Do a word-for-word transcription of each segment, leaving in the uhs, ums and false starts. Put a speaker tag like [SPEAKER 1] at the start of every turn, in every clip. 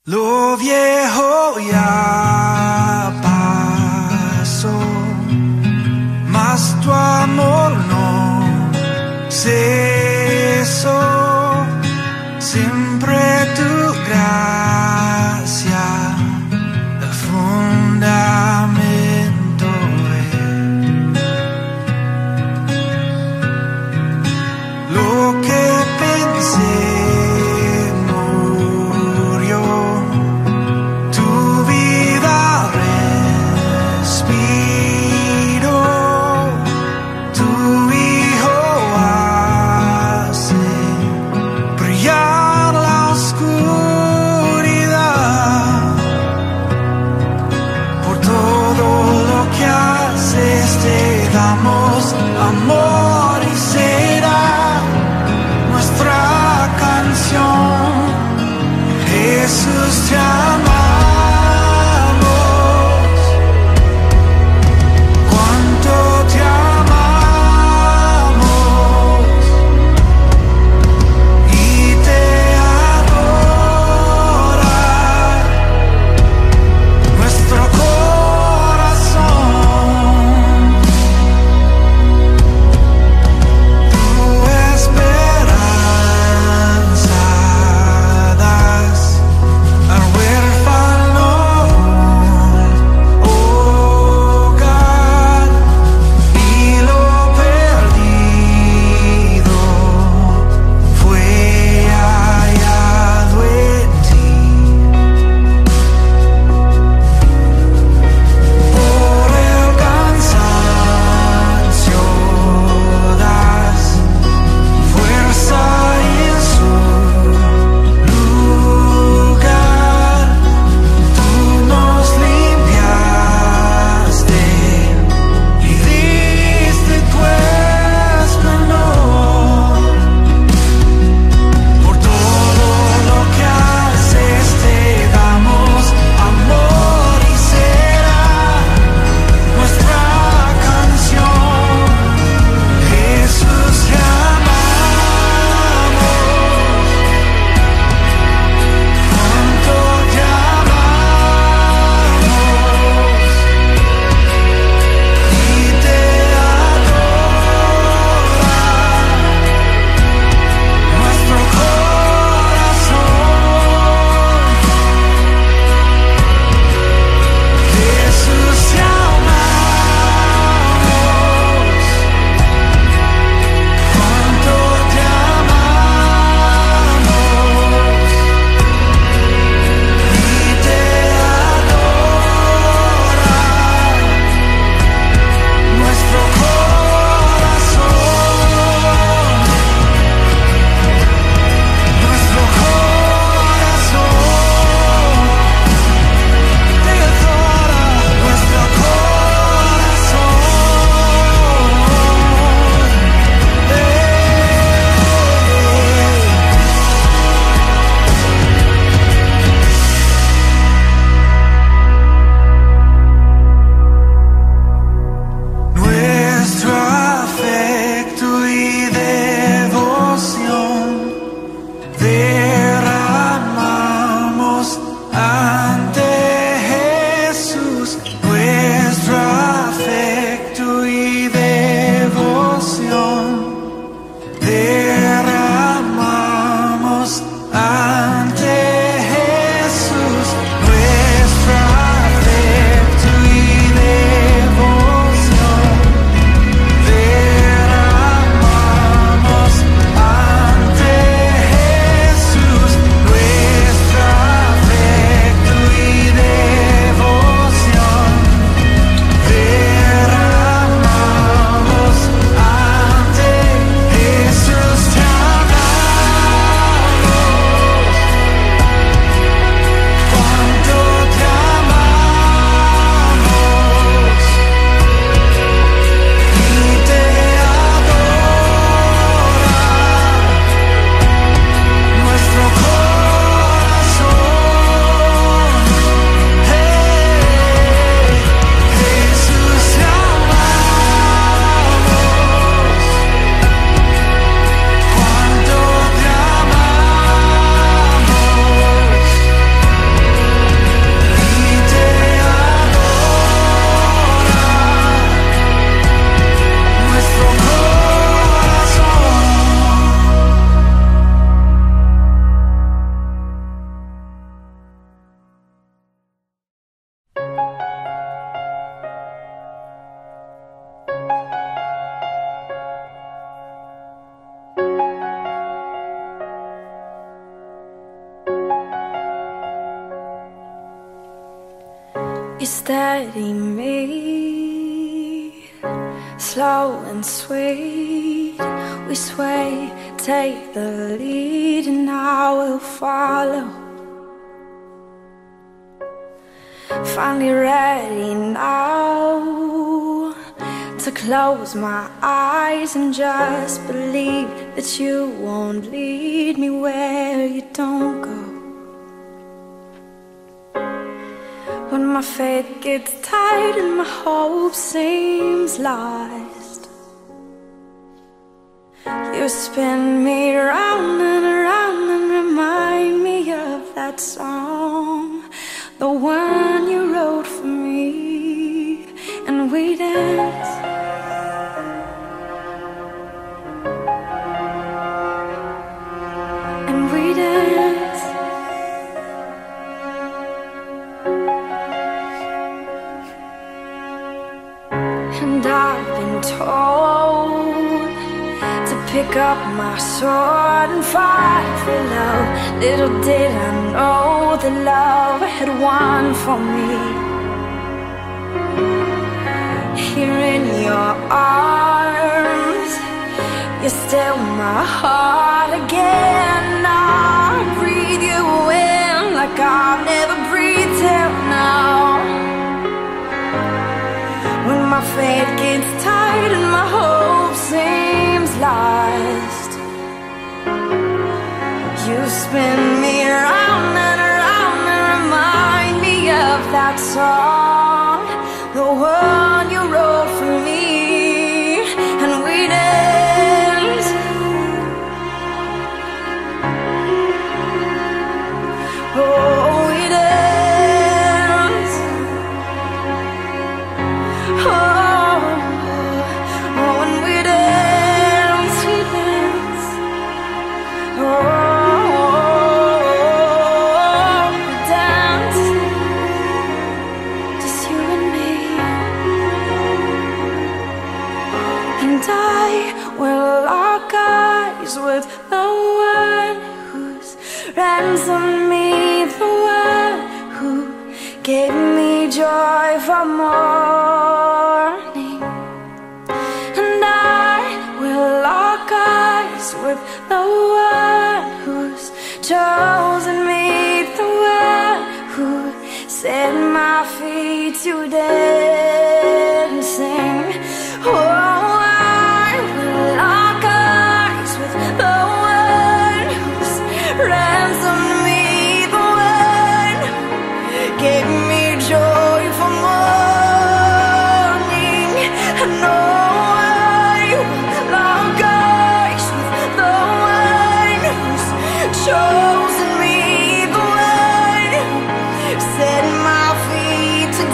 [SPEAKER 1] Lo viejo ya pasó, mas tu amor no cesó. Siempre tu gracia, el fundamento es. Lo que pensé amor y será nuestra canción. Jesús, te amamos. Cuánto te amamos y te adora nuestro corazón. Esperanza das al huérfano
[SPEAKER 2] You steady me, slow and sweet. We sway, take the lead, and I will follow. Finally ready now to close my eyes and just believe that you won't lead me where you don't go. When my faith gets tight and my hope seems lost, you spin me round and around and remind me of that song, the one you wrote for me, and we dance. And we dance. And I've been told to pick up my sword and fight for love. Little did I know the love had won for me. Here in your arms, you still my heart again. I breathe you in like I've never breathed till now. When my faith gets tight and my hope seems lost, you spin me around and around and remind me of that song, the one you wrote for me, and we dance. Oh, we dance. Oh, oh, and we dance, we dance. Oh, we dance, just you and me. And I will lock eyes with the one who's ransomed me, the one who gave me joy for morning. And I will lock eyes with the one who's chosen me, the one who set my feet to dancing. Oh, I will lock eyes with the one who's ransomed me, the one who gave me joy for morning. And oh, I will lock eyes with the one who's chosen me, the one who set my feet to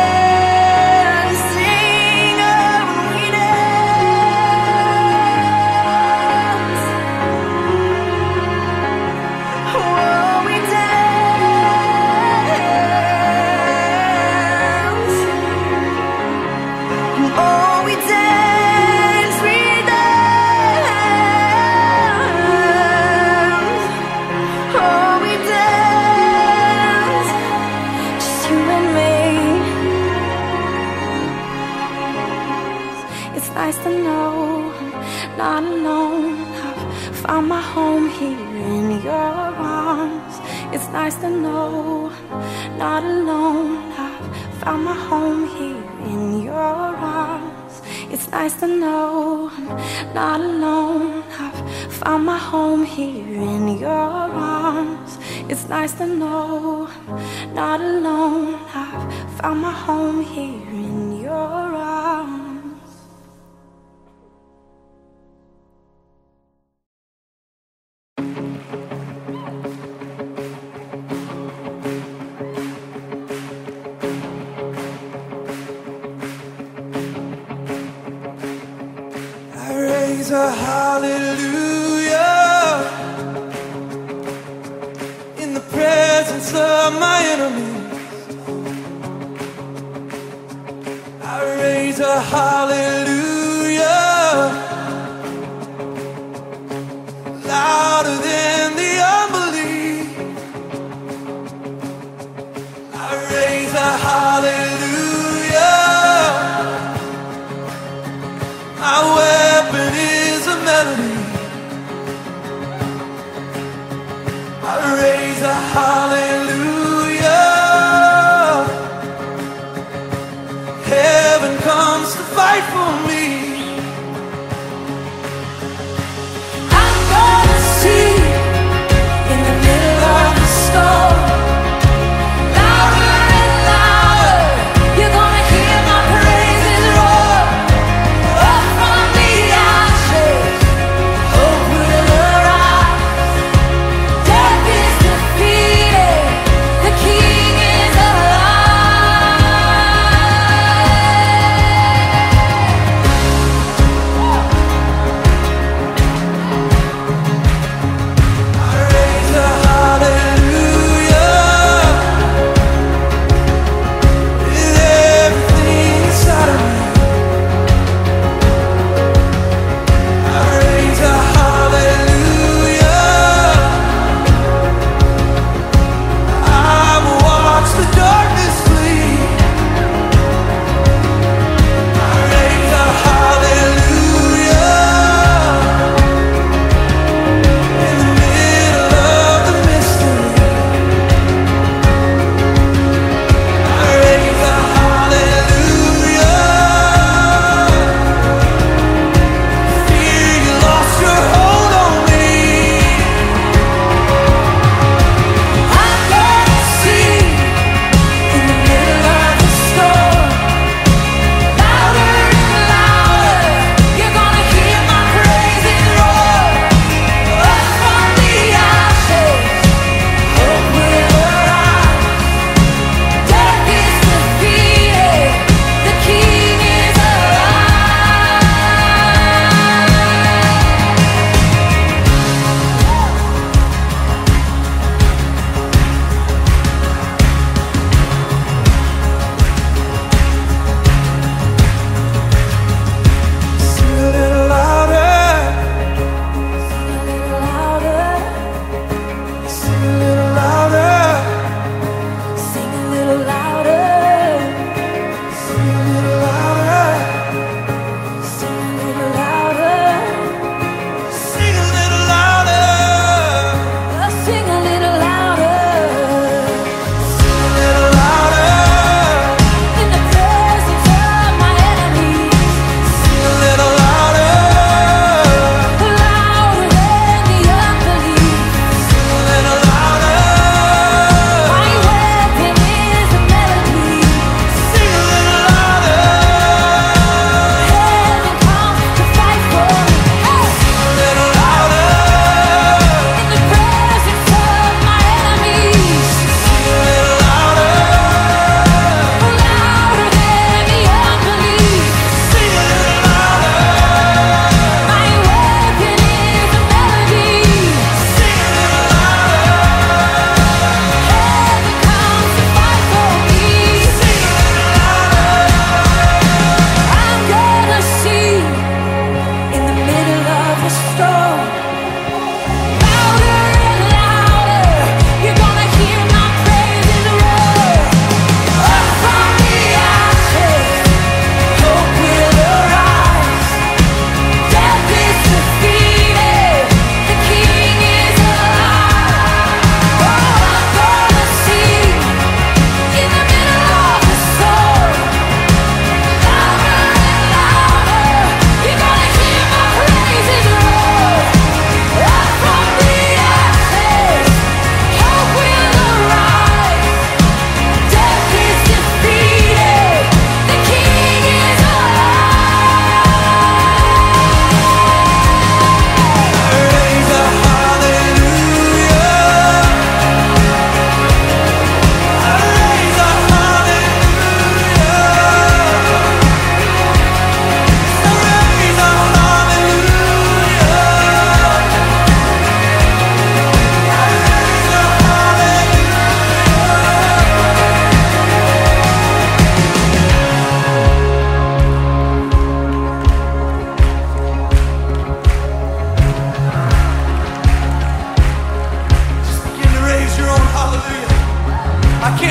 [SPEAKER 2] dancing. Oh, we dance. Oh, we dance. Oh, we dance, we dance. Oh, we dance, just you and me. It's nice to know I'm not alone. I've found my home here in your arms. It's nice to know I'm not alone. I've found my home here in your arms. It's nice to know I'm not alone. I've found my home here in your arms. It's nice to know I'm not alone. I've found my home here in your arms.
[SPEAKER 1] I raise a hallelujah in the presence of my enemies. I raise a hallelujah louder than the unbelief. I raise a hallelujah.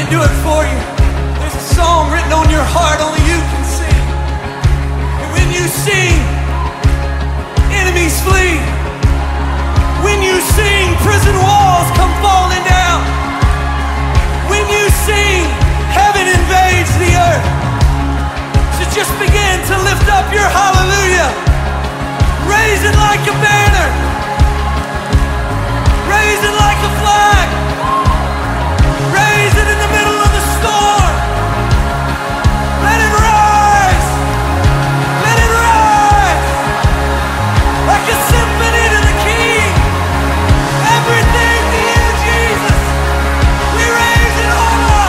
[SPEAKER 1] can do it for you. There's a song written on your heart only you can sing. And when you sing, enemies flee. When you sing, prison walls come falling down. When you sing, heaven invades the earth. So just begin to lift up your hallelujah. Raise it like a banner. Raise it like a flag. Raise it in the middle of the storm. Let it rise. Let it rise. Like a symphony to the King. Everything to you, Jesus. We raise it all up.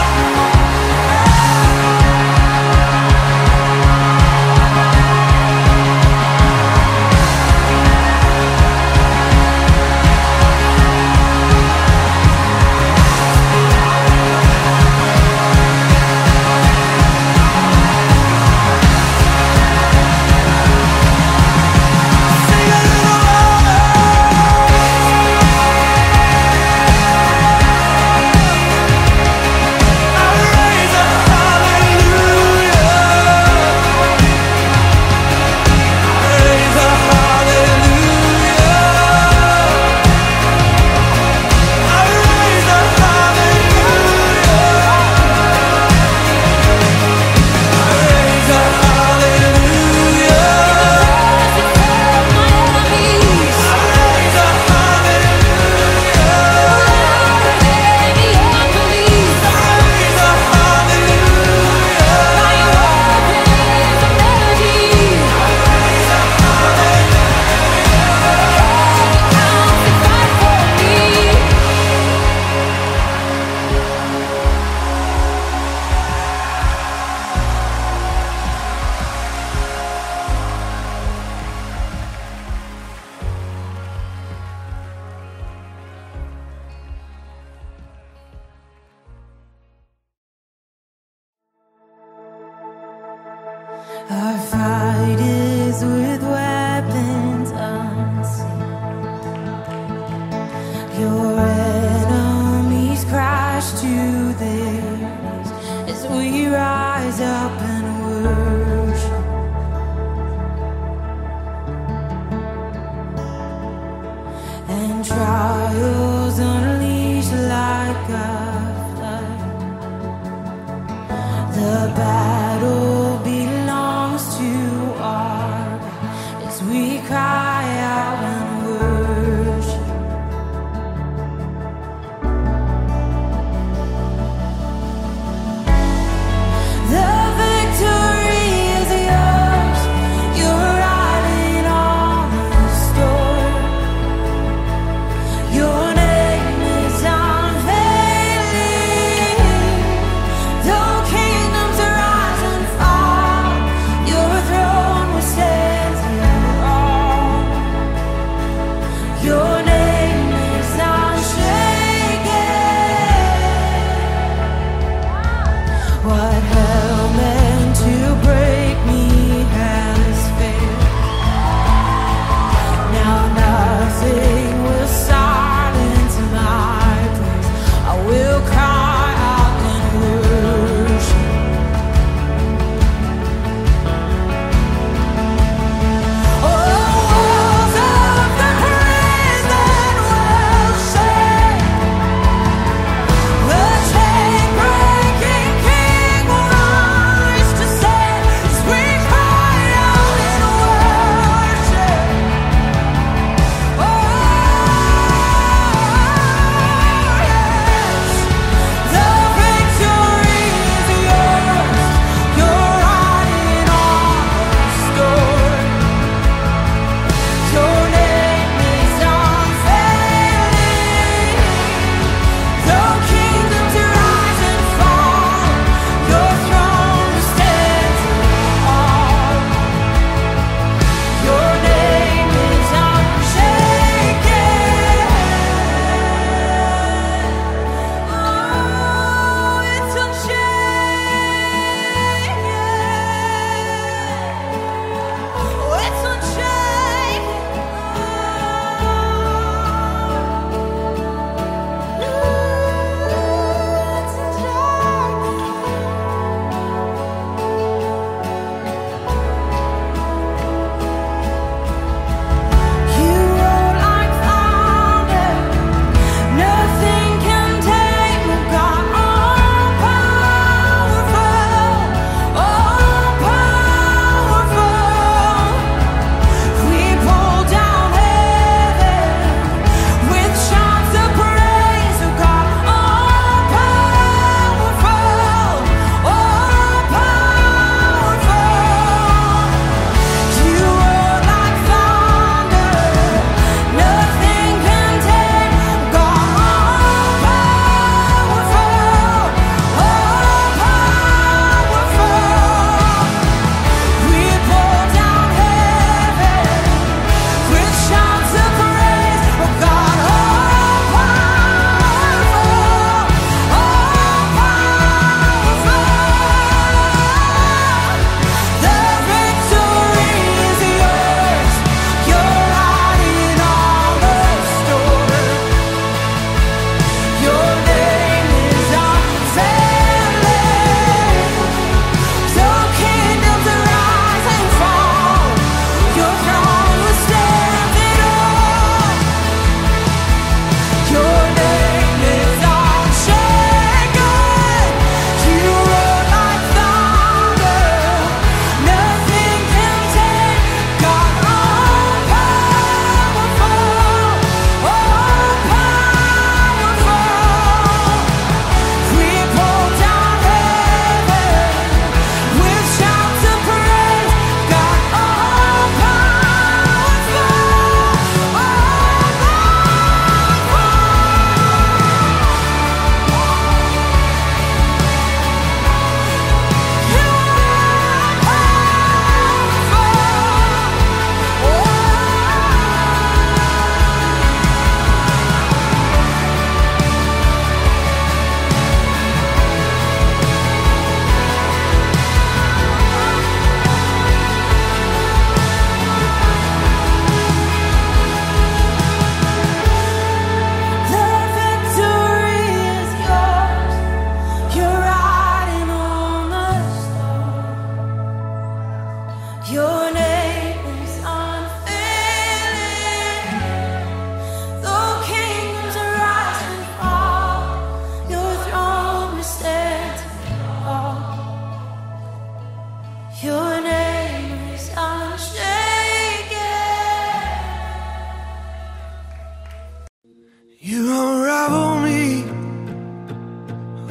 [SPEAKER 2] Our fight is with weapons unseen. Your enemies crash to their knees as we rise up and worship. And trials unleash like a flood. The battle belongs to our God as we cry out and worship. The victory is yours. You're riding on the storm. Your name is unveiling. Though kingdoms rise and fall, your throne will stand strong. Your name is unshaken. What hell meant to break me has failed. Now nothing will silence my praise. I will cry out and worship. Oh, walls of the prison will shake. The chain-breaking King will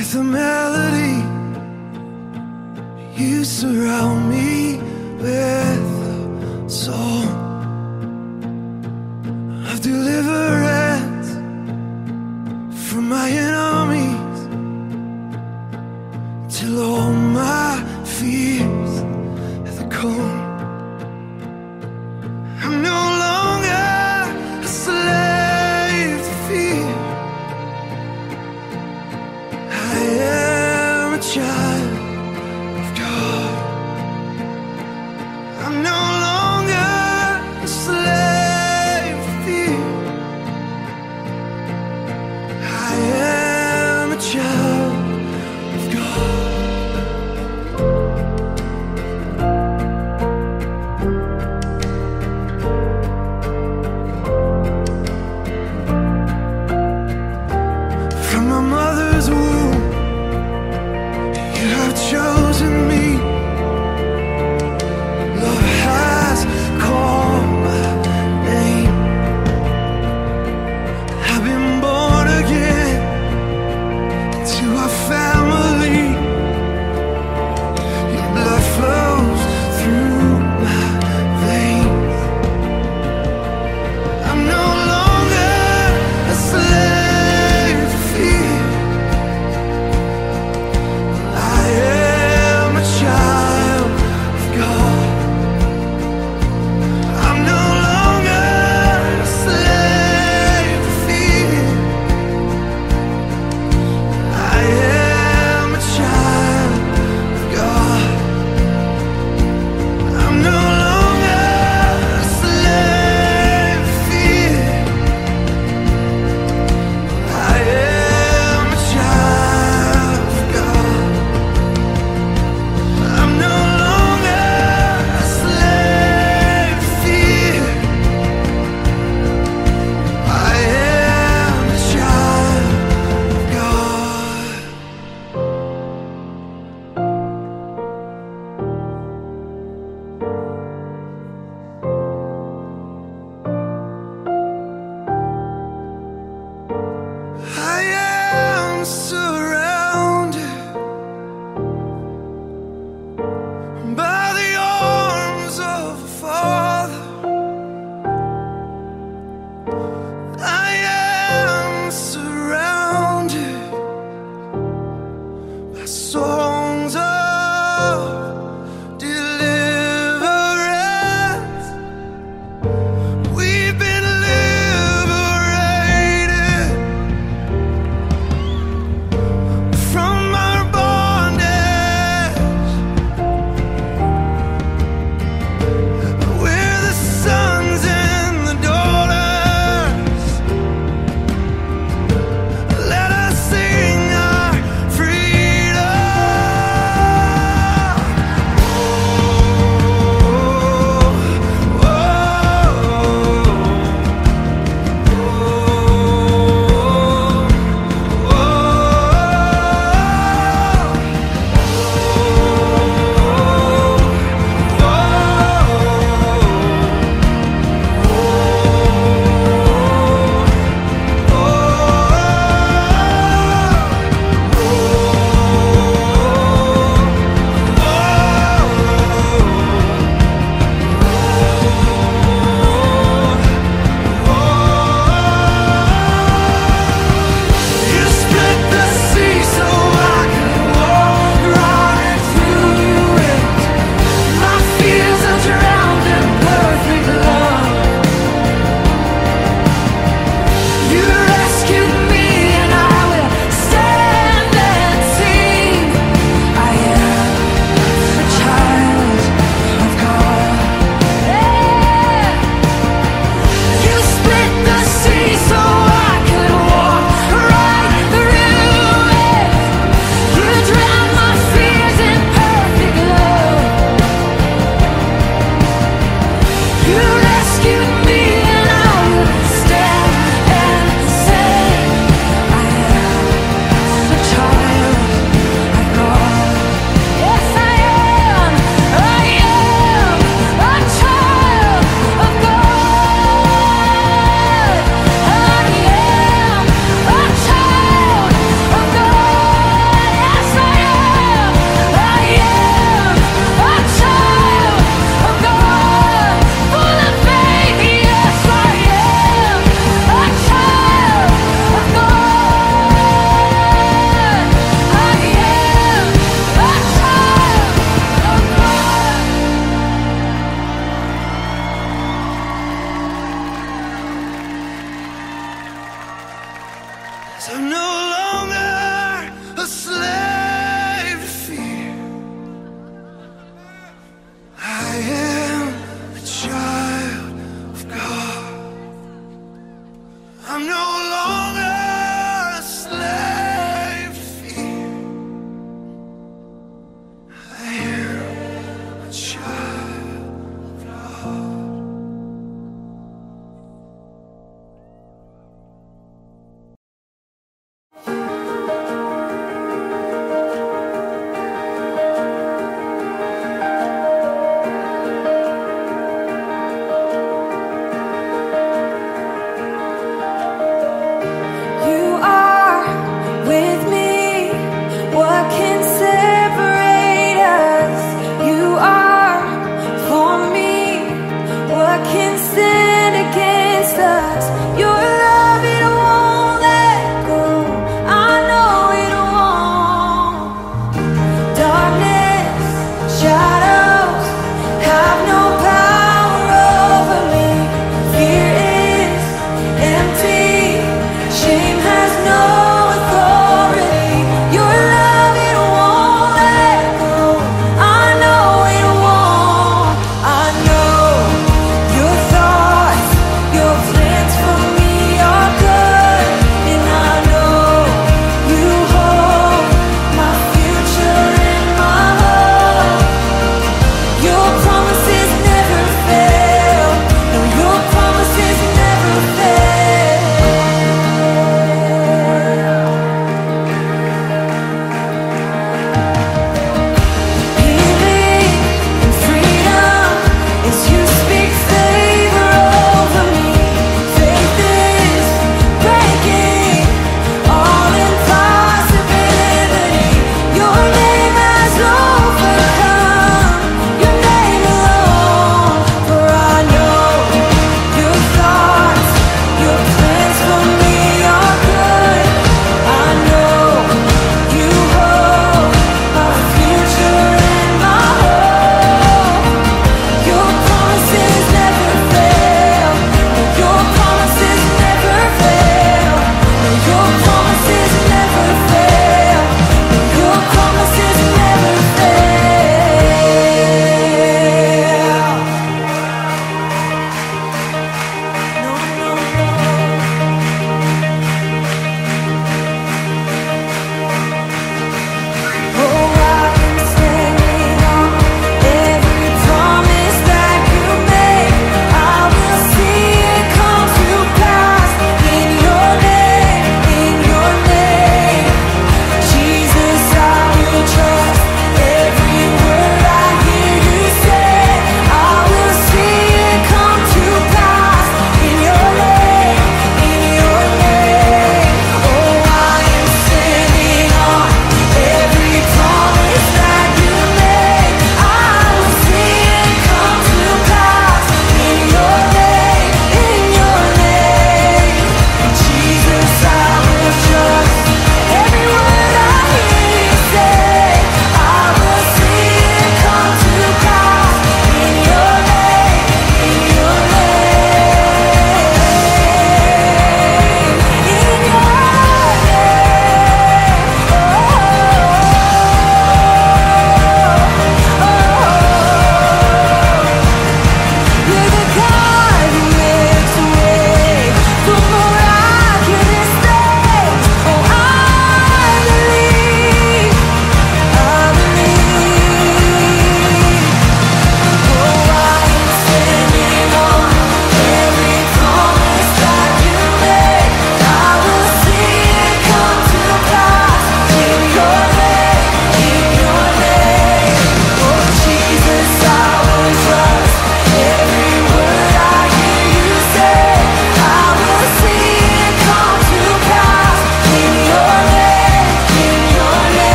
[SPEAKER 1] with a melody. You surround me with a song of deliverance from my enemies, till all my fears are gone. I'm no longer a slave to fear. I am a child of God. I'm no longer a slave to fear. I am a child of God. From my mother's womb, you have chosen me. Love has called my name. I've been born again into a family. Your blood flows through my veins. I'm no longer a slave to fear. I am a child of God. I'm no longer a slave to fear. I am a child of God. I'm no longer a slave to fear. I am a child of God. I'm no longer a slave to fear. I am a child of God. I am surrounded by the arms of a Father. I am surrounded by songs of deliverance. We've been liberated from our bondage. We're the sons and the daughters. Let us sing our freedom.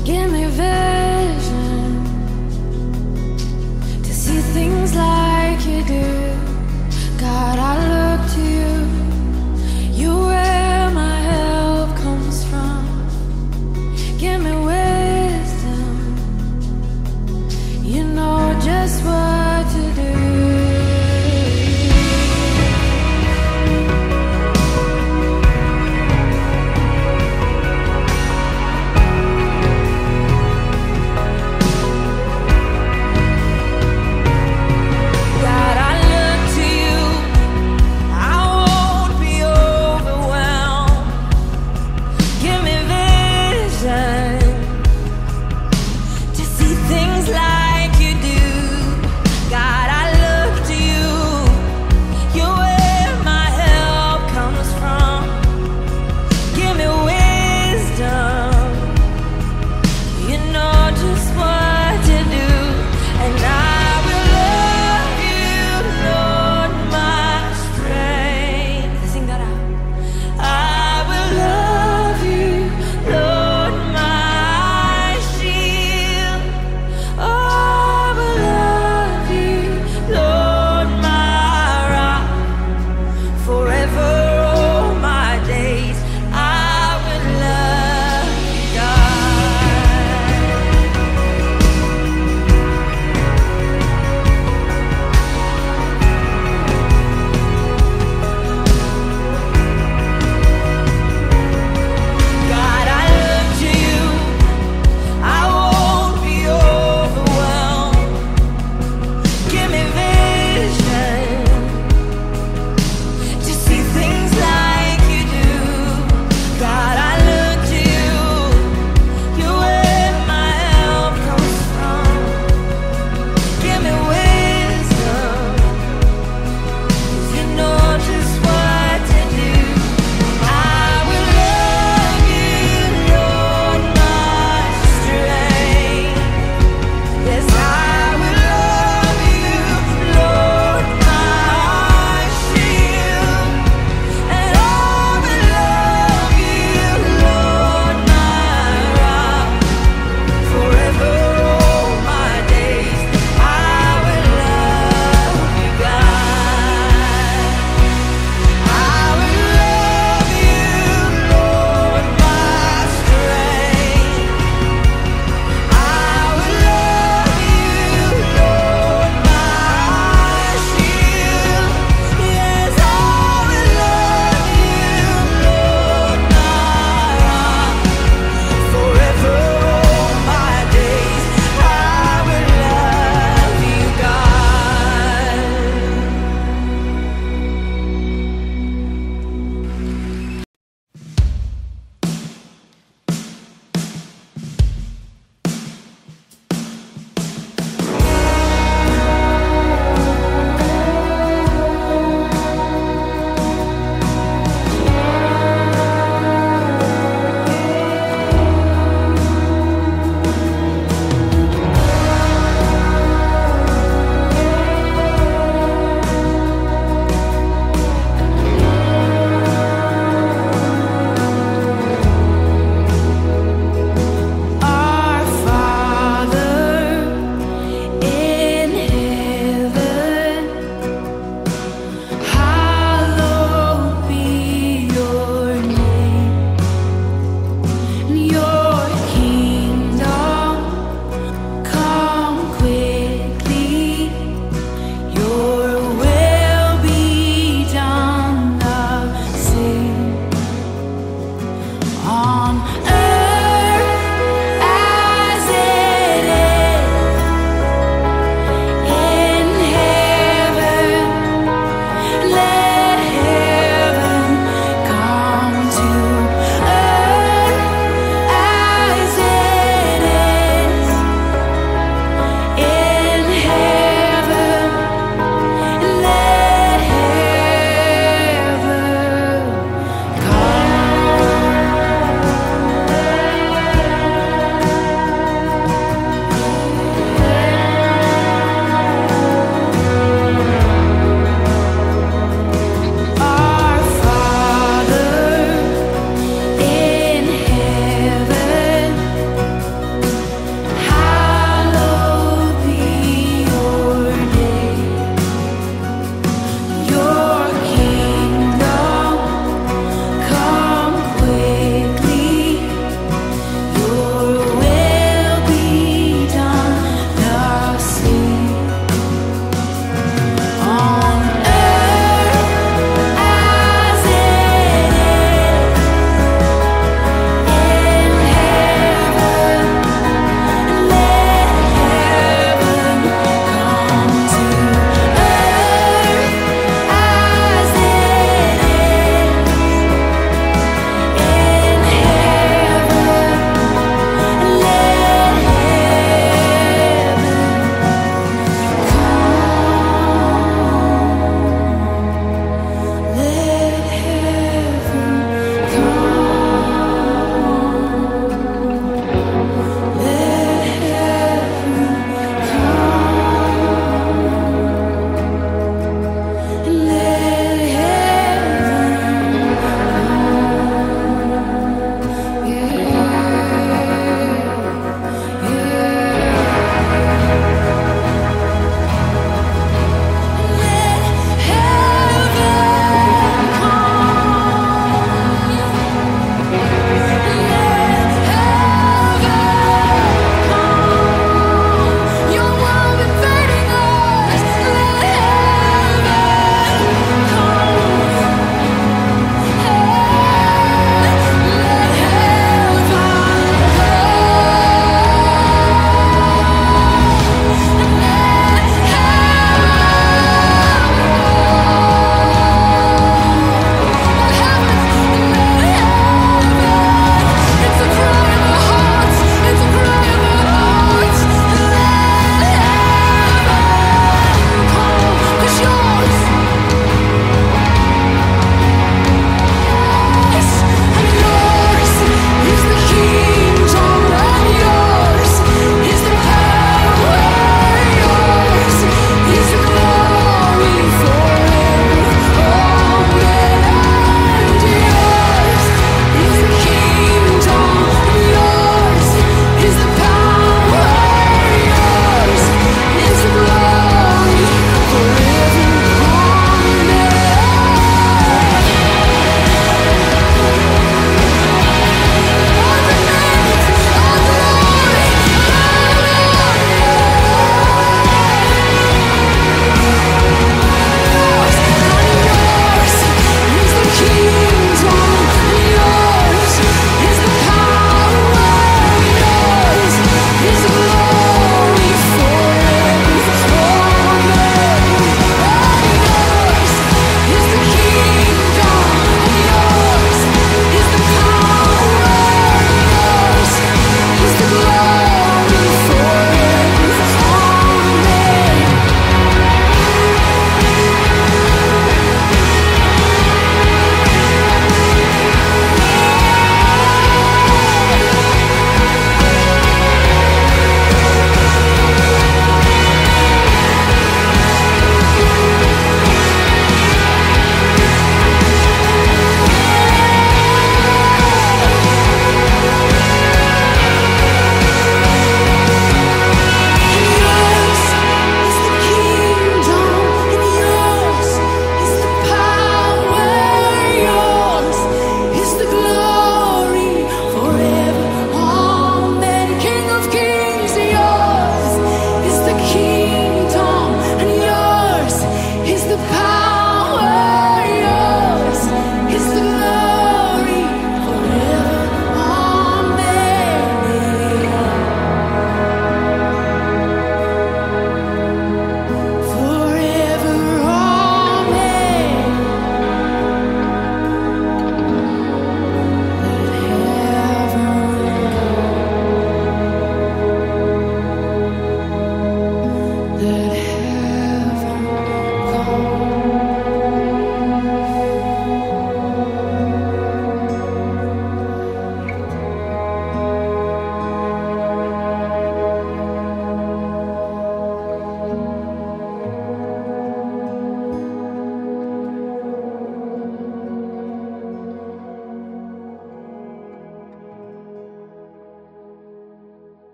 [SPEAKER 2] Give me vision to see things like you do. God, I look to you. You're where my help comes from. Give me wisdom. You know just what to do.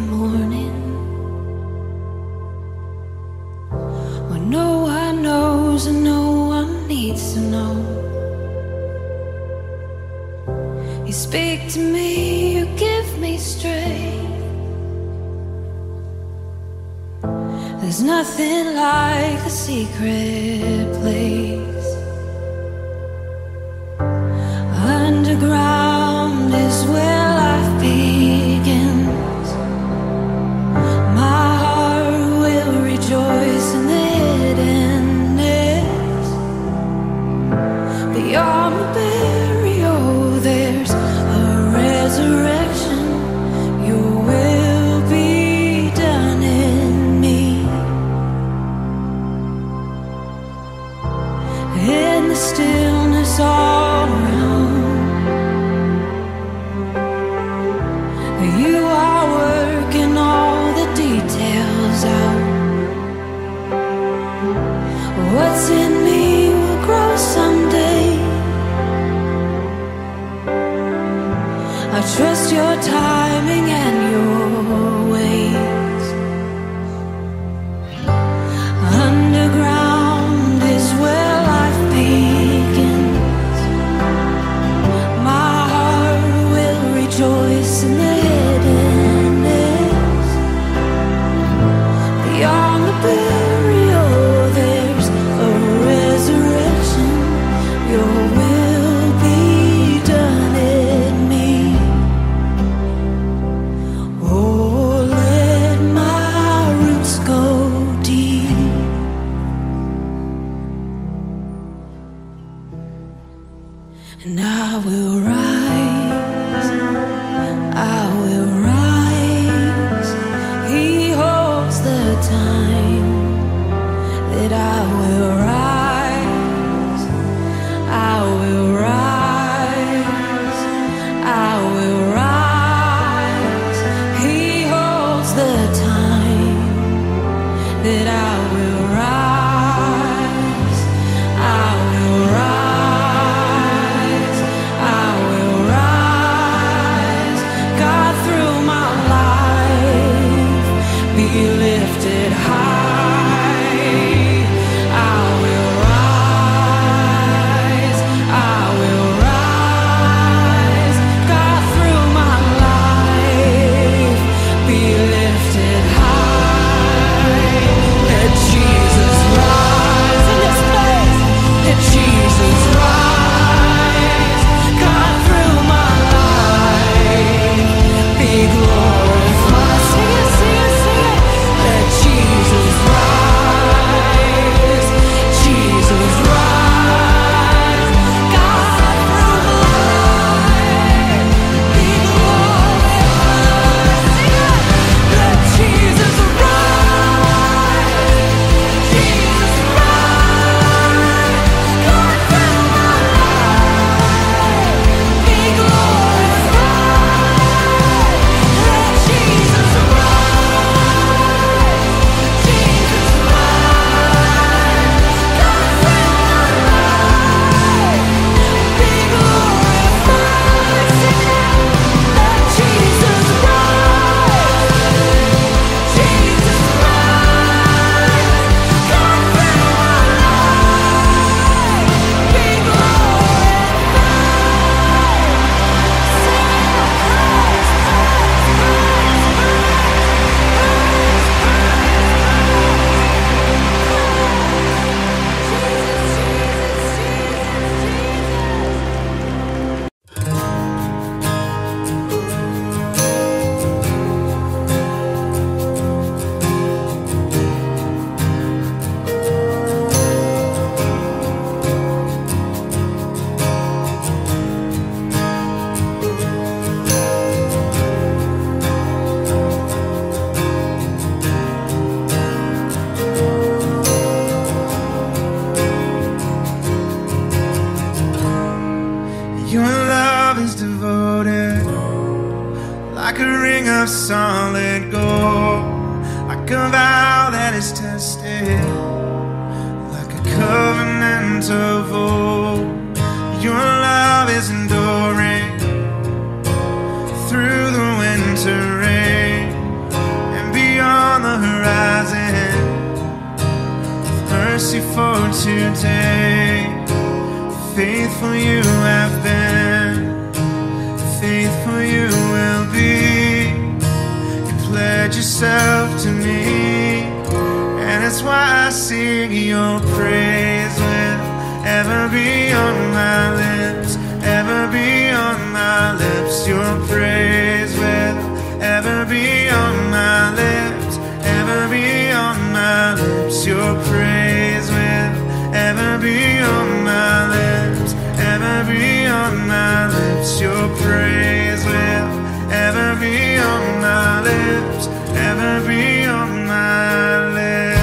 [SPEAKER 2] morning, when no one knows and no one needs to know. You speak to me, you give me strength. There's nothing like a secret place. Underground is where life begins. My heart will rejoice in the hiddenness. Beyond the burial, there's a resurrection. Your will be done in me. In the stillness all around, you are working all the details out. What's in me will grow someday. I trust your timing and your ways. Underground is where life begins. My heart will rejoice in the hiddenness. Beyond the burial, there's a resurrection. Your will be done in me. Oh, let my roots go deep. And I will rise, I will rise. He holds the time that I will rise. I will rise, I will rise. He holds the time that I will rise. I will rise, I will rise. God, through my life, be lifted high. I will rise, I will rise. God, through my life, be lifted high. Let Jesus rise in this place. Let Jesus rise. God, through my life, be glorified. Sing it, sing it, sing it. Let Jesus rise. Jesus rise. God, through my life, be glorified. Sing it. Let Jesus rise. Jesus rise. God, through my life, be glorified. Let Jesus rise. Jesus rise. God, through my life, be glorified. Sing it. Let Jesus rise. Jesus rise. God, through my life, be
[SPEAKER 3] Your love is devoted, like a ring of solid gold, like a vow that is tested, like a covenant of old. Your love is enduring through the winter rain. mercy for today. Faithful you have been, faithful you will be. You pledge yourself to me, and that's why I sing your praise will ever be on my lips, ever be on my lips. Your praise will ever be on my lips, ever be on my lips. Your praise will ever be on my lips, ever be on my lips. Your praise will ever be on my lips, ever be on my lips.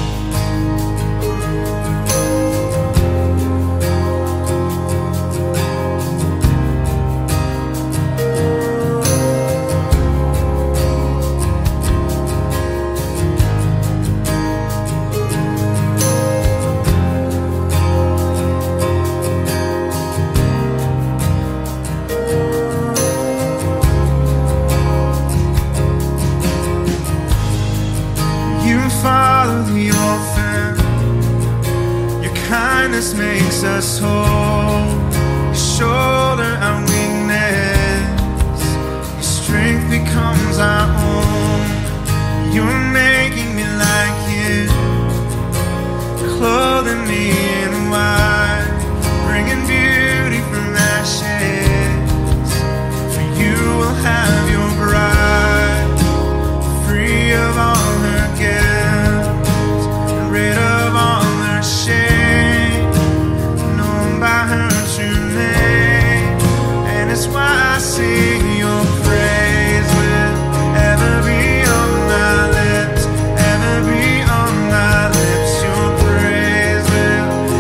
[SPEAKER 3] Father the orphan, your kindness makes us whole. You shoulder our weakness, your strength becomes our own. You're making me like you, clothing me in white, bringing beauty from ashes. For you will have your bride, free of all her guilt, rid of all her shame, known by her true name. And it's why I sing your praise will ever be on my lips, ever be on my lips. Your praise will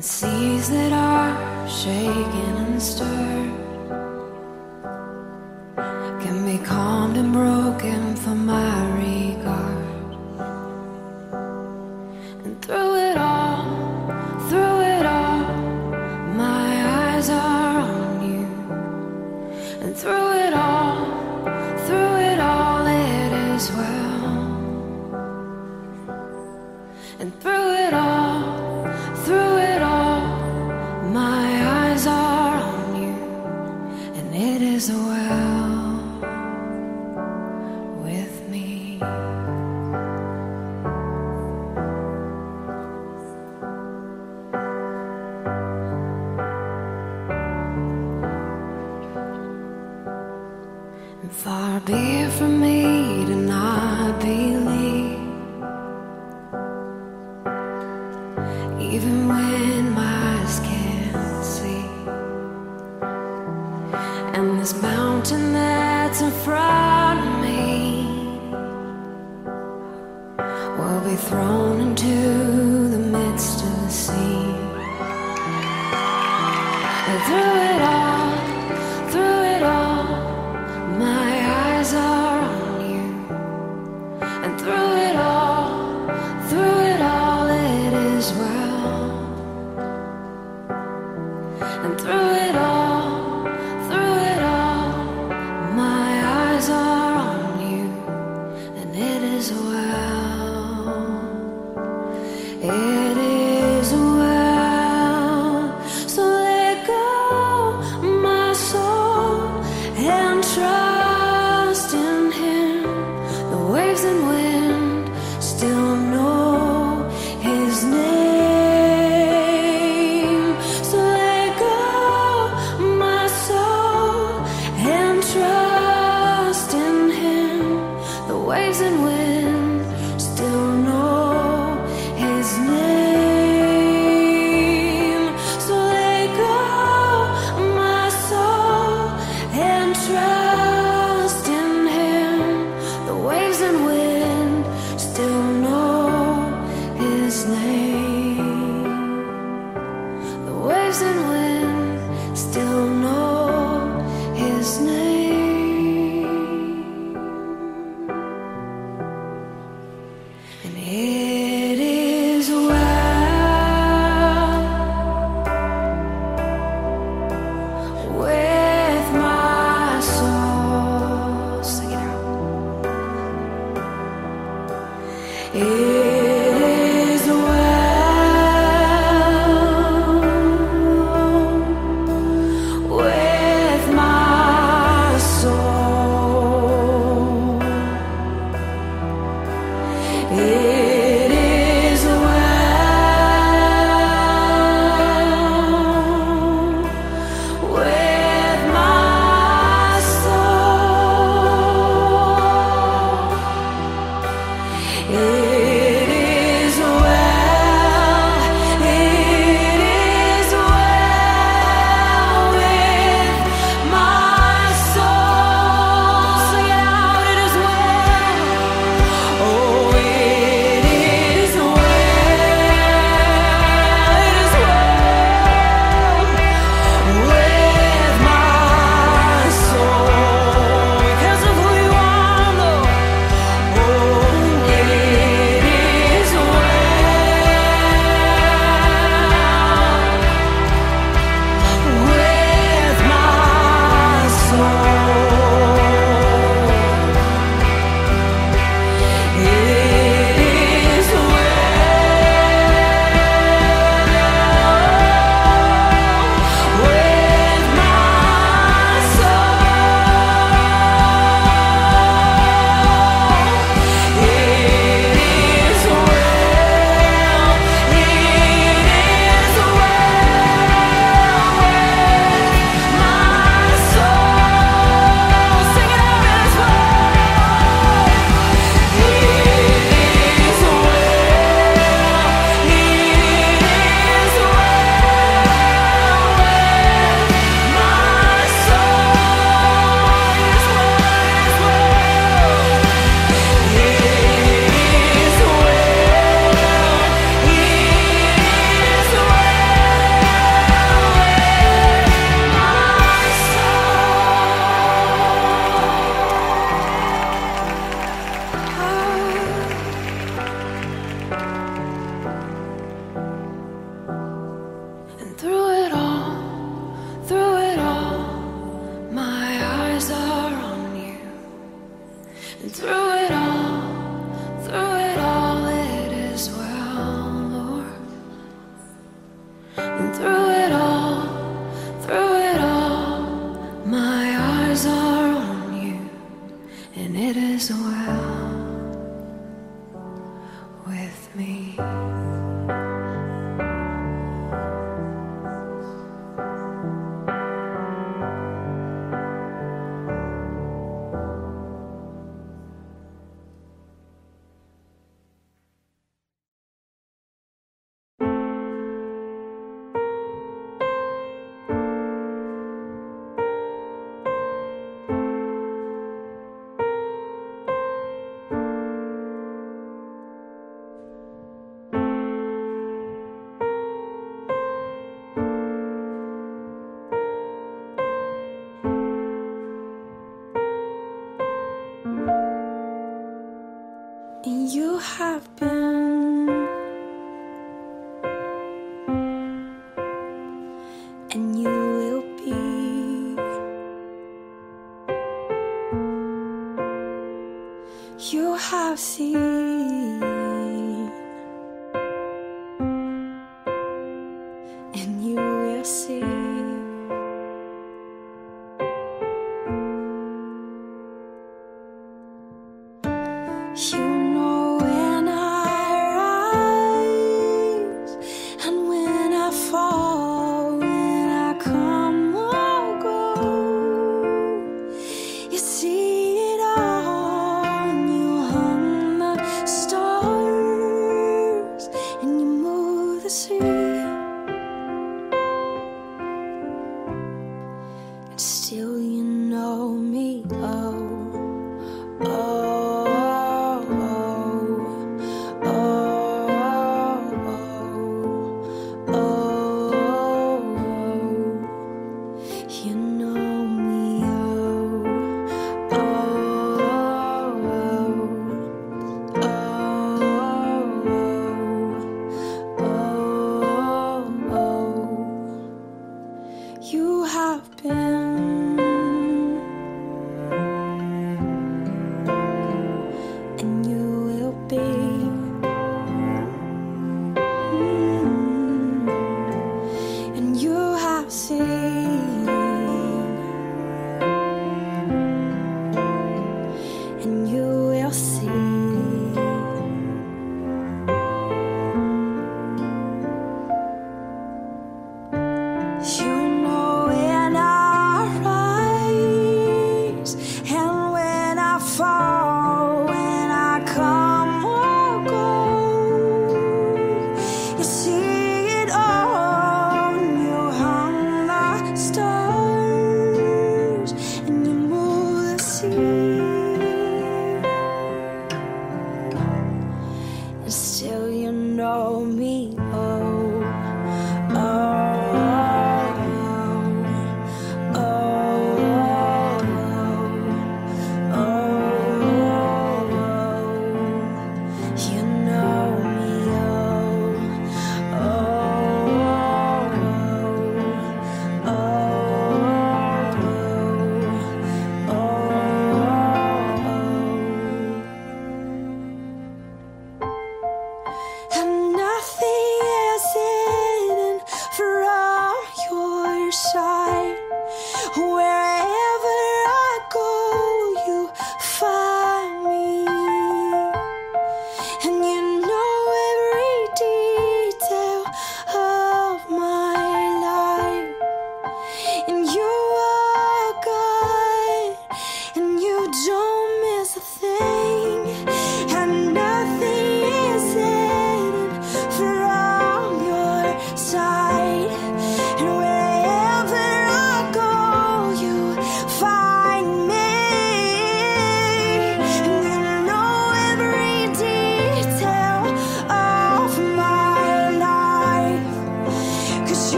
[SPEAKER 2] and seas that are shaken and stirred can be calmed and broken for my regard. And through it all, through it all, my eyes are on you. And through it all, through it all, it is well. And through it all, through it all, my eyes are on you, and it is well with me. And far be it from me to not believe, even when my eyes can't see. And this mountain that's in front of me will be thrown into the midst of the sea. And through it all, through it all, my eyes are on you. And through it all, through it all, it is well. And through it all, through it all, my eyes are on you, and it is well. It is well. So let go, my soul, and trust in Him. The waves and wind still know His name. So let go, my soul, and trust in Him. The waves and wind still know His name. So let go, my soul, and trust in Him. The waves and wind still know His name. The waves and wind still know His name. And it is well with my soul. Sing it out. It is well with my soul. It is well with my soul. It is well, it is well with my soul. Sing it out, it is well. Oh, it and you have been, and you will be. You have seen, and you will see. You know when I rise and when I fall, when I come or go. You see it all, and you hung the stars, and you move the sea. And still you know me, oh, oh. You have been, and you will be. Mm. And you have seen, and you will see. You know when I rise and when I fall, when I come or go. You see it all, and you hung the stars, and you move the sea. And still you know me, oh, oh. And nothing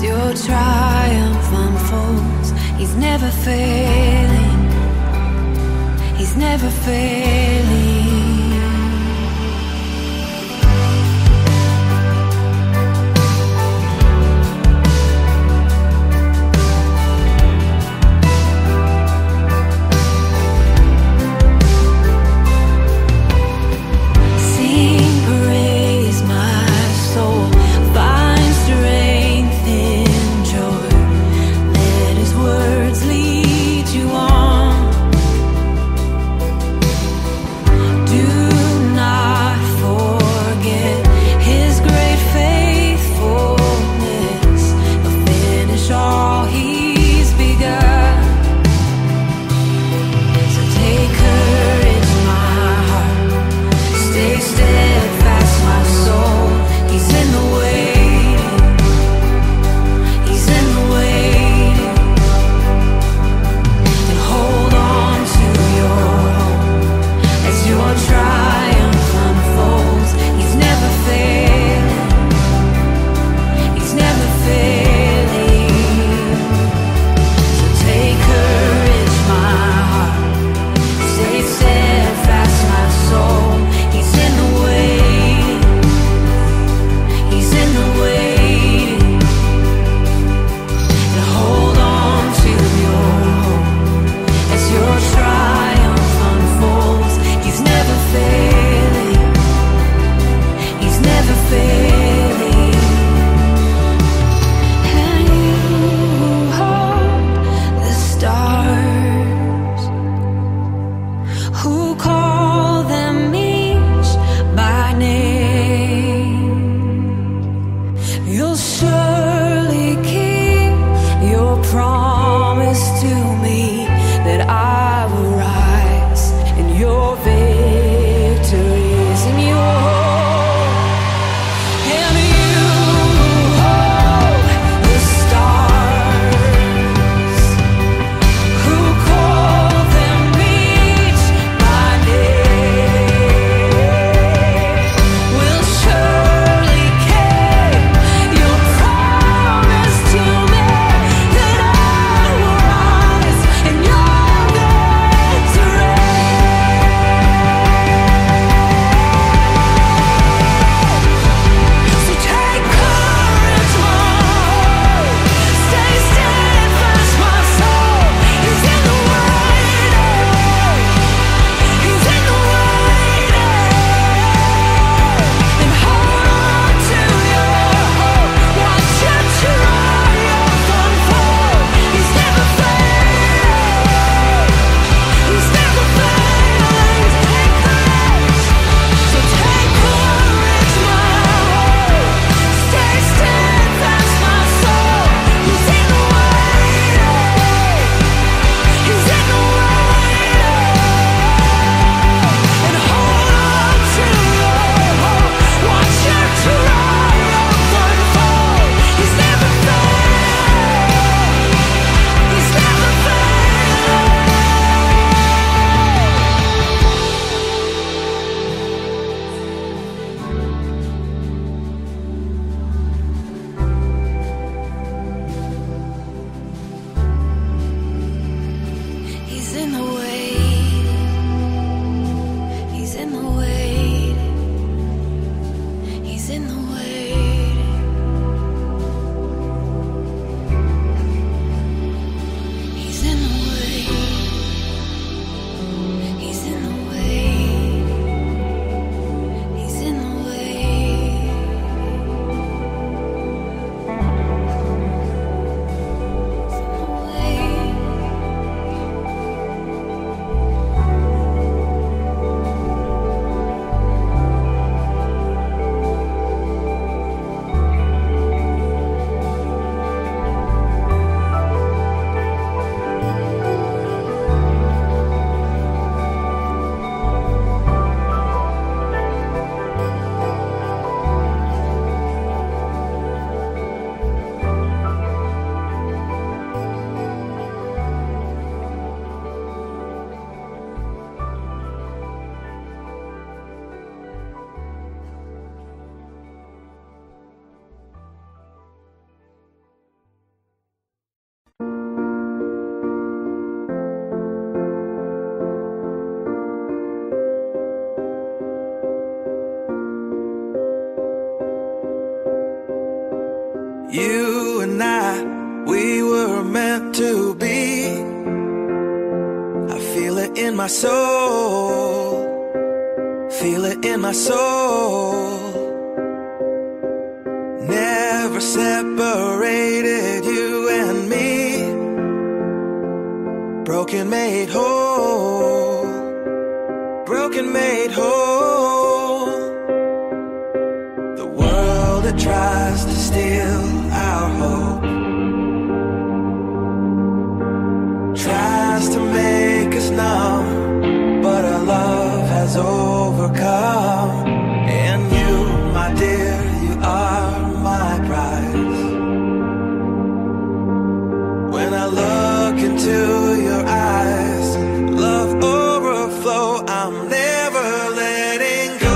[SPEAKER 2] your triumph unfolds. He's never failing. He's never failing.
[SPEAKER 3] You and I, we were meant to be. I feel it in my soul, feel it in my soul. Never separated, you and me. Broken made whole, broken made whole. The world that tries to steal our hope tries to make us numb, but our love has overcome. And you, my dear, you are my prize. When I look into your eyes, love overflow, I'm never letting go.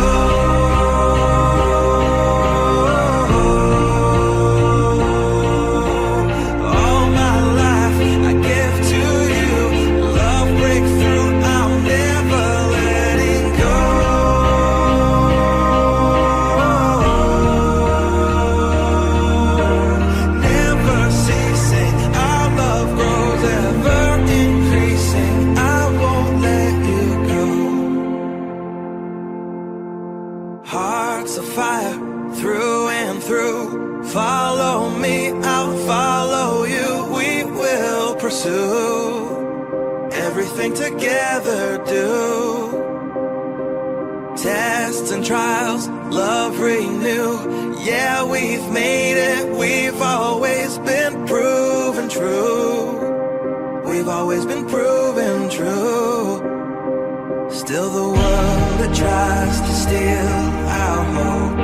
[SPEAKER 3] All my life I give to you, love breakthrough, I'm never letting go. Never ceasing, our love grows, ever increasing, I won't let you go. Hearts of fire, through and through. Follow me, I'll follow you. We will pursue everything together, do. Tests and trials, love renew. Yeah, we've made it, we've always been proven true. We've always been proven true. Still the world that tries to steal our hope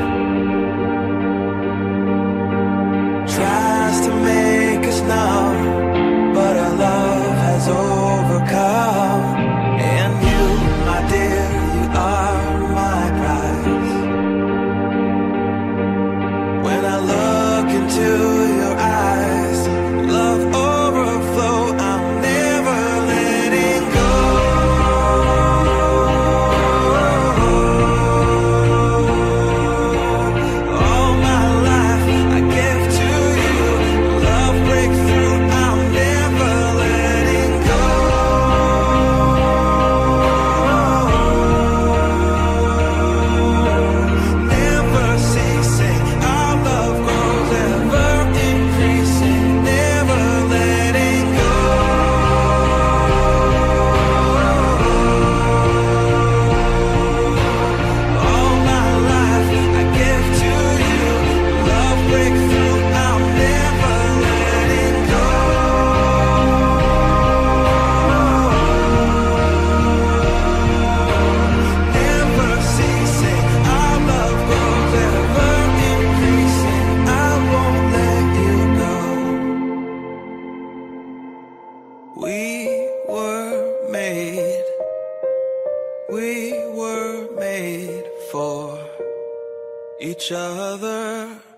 [SPEAKER 3] tries to make us numb, but our love has overcome. And you, my dear, you are my prize. When I look into your eyes, love overflow, I'm never letting go. All my life I give to you, love breakthrough, I'm never letting go. Never ceasing, our love grows, ever increasing, never letting go. All my life I give to you, love breakthrough, I'm never letting go. Never ceasing, our love grows, ever increasing, I won't let you go. We were made, we were made for each other.